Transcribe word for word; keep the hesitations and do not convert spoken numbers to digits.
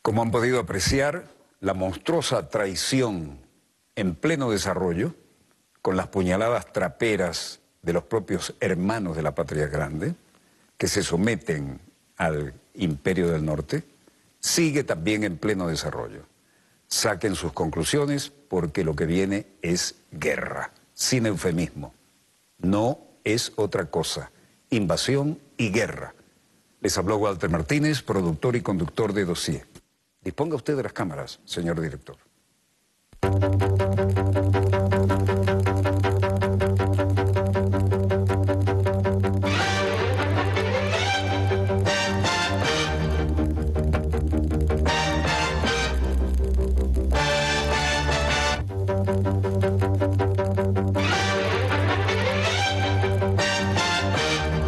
Como han podido apreciar, la monstruosa traición en pleno desarrollo, con las puñaladas traperas de los propios hermanos de la patria grande, que se someten al Imperio del Norte, sigue también en pleno desarrollo. Saquen sus conclusiones porque lo que viene es guerra, sin eufemismo. No es otra cosa, invasión y guerra. Les habló Walter Martínez, productor y conductor de Dossier. Disponga usted de las cámaras, señor director.